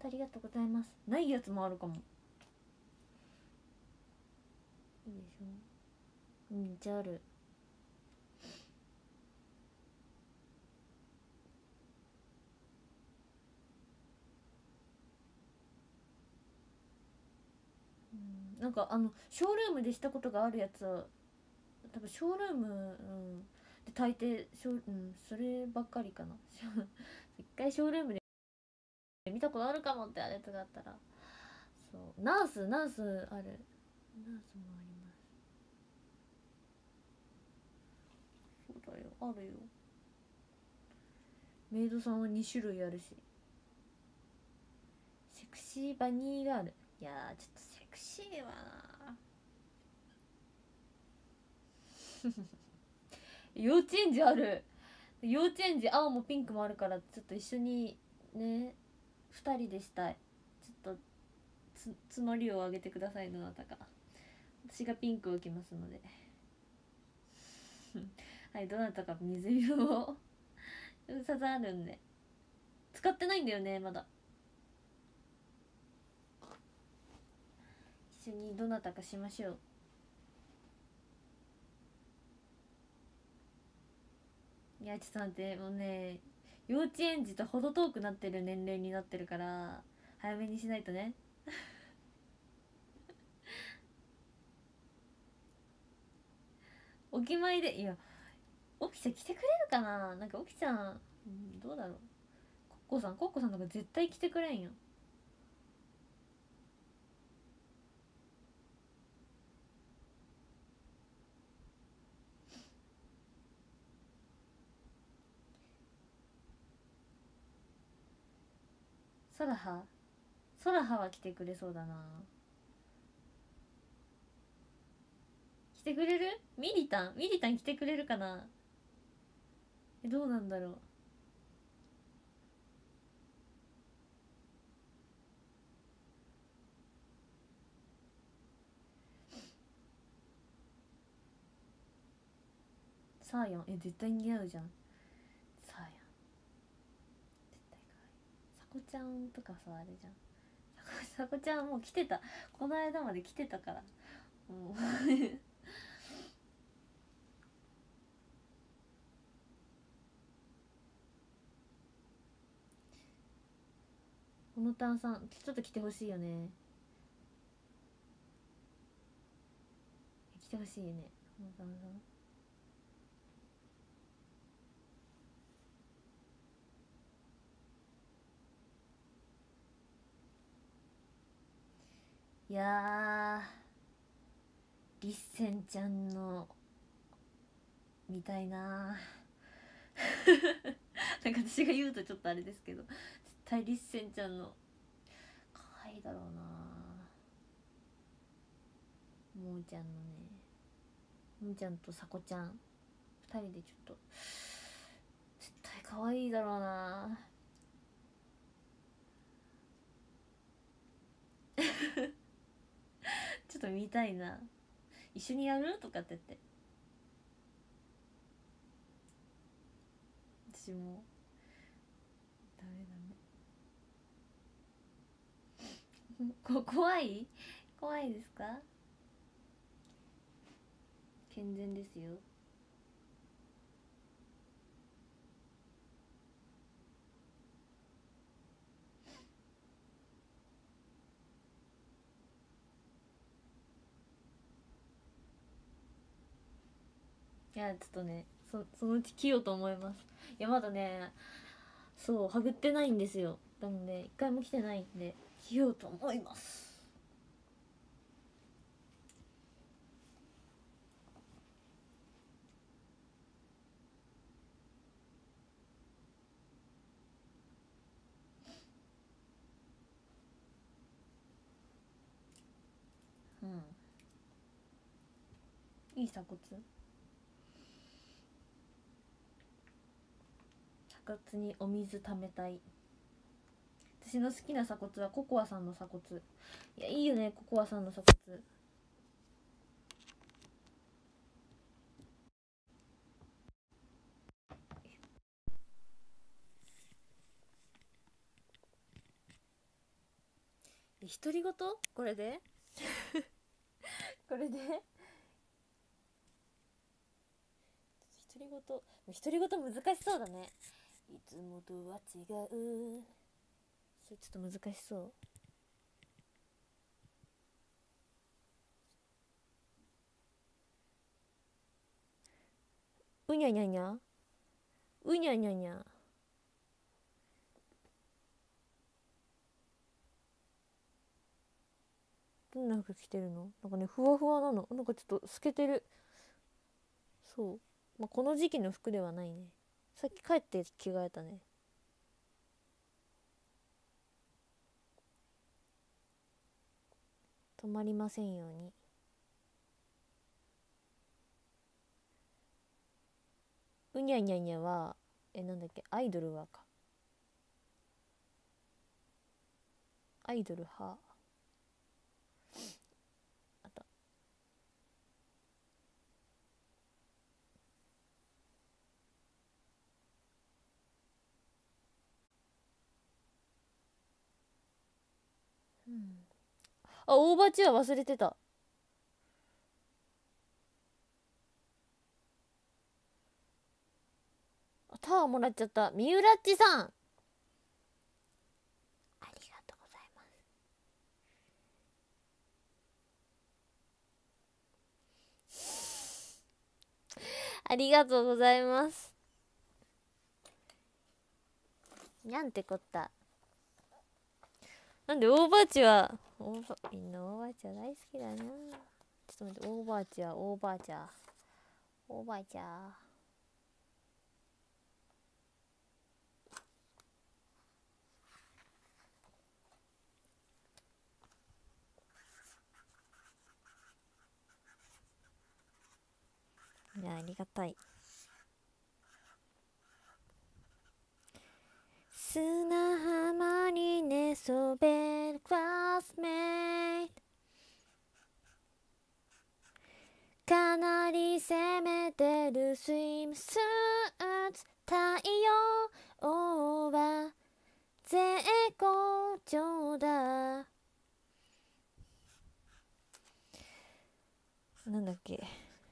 ありがとうございます。ないやつもあるかも。いいでしょ。めっちゃある。なんかショールームでしたことがあるやつは多分ショールーム、で大抵そればっかりかな。一回ショールームで見たことあるかもってあるやつがあったら、そうナースある、ナースもあります。そうだよ、あるよ。メイドさんは2種類あるし。セクシーバニーガール、いやーちょっとセクシーはな。幼稚園児ある。幼稚園児青もピンクもあるから、ちょっと一緒にね、2人でしたい。ちょっと募りを上げてください。どなたか。私がピンクを受けますので。はい、どなたか水色をさざあるんで。使ってないんだよねまだ。一緒にどなたかしましょう。いやちょっと待って、もうね、幼稚園児と程遠くなってる年齢になってるから早めにしないとね。お決まりで。いやオキちゃん来てくれるかな。なんかオキちゃん、どうだろう。コッコさんとか絶対来てくれんよ。ソラハは来てくれそうだな。来てくれる？ミリタン来てくれるかな。どうなんだろう。サーヤン絶対似合うじゃん。サーヤン絶対可愛い。サコちゃんとかさ、あれじゃん。サコちゃんもう来てた。この間まで来てたからもうこの炭酸ちょっと来てほしいよね。来てほしいね、この炭酸。いやーリッセンちゃんの見たいな。なんか私が言うとちょっとあれですけど、絶対リッセンちゃんの可愛いだろうな。もーちゃんのね、もーちゃんとさこちゃん2人でちょっと絶対可愛いだろうな。ちょっと見たいな。一緒にやるとかって言って。私もダメダメ怖いですか？健全ですよ。いやちょっとね、そのうち着ようと思います。いやまだね、そうはぐってないんですよ。なので一回も着てないんで着ようと思います。いい鎖骨にお水ためたい。私の好きな鎖骨はココアさんの鎖骨。いやいいよね、ココアさんの鎖骨。 独り言これでこれで独り言難しそうだね。いつもとは違う、それちょっと難しそう。うにゃにゃにゃうにゃにゃにゃ。どんな服着てるの？なんかね、ふわふわなの。なんかちょっと透けてる。そう。まあ、この時期の服ではないね。さっき帰って着替えたね。止まりませんように。うにゃにゃにゃは、なんだっけ、アイドルはか。アイドルは。あった。うん。あ、大バチは忘れてた。タワーもらっちゃった。みゆらっちさん、ありがとうございます。ありがとうございます。にゃんてこった。なんで大バーチはみんな大バーチは大好きだな。ちょっと待って、大バーチは大バーチャー大バーチャー。いや、ありがたい。砂浜に寝そべるクラスメイト、かなり攻めてるスイムスーツ、太陽は絶好調だ。なんだっけ、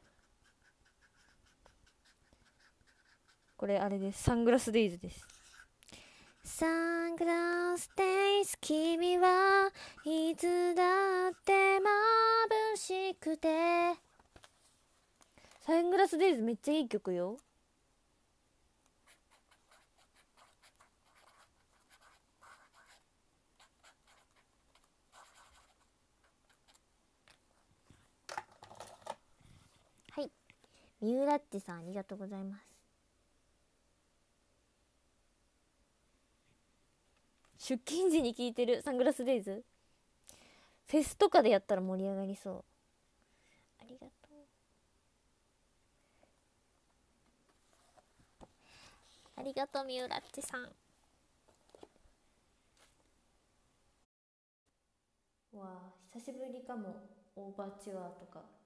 これあれです。サングラスデイズです。サングラスデイズ、君はいつだって眩しくて。サングラスデイズめっちゃいい曲よ。はい、みゆらっちさん、ありがとうございます。出勤時に聴いてるサングラスデイズ、フェスとかでやったら盛り上がりそう。ありがとう、ありがとう、みゆらっちさん。わあ、久しぶりかも。オーバーチュアーとか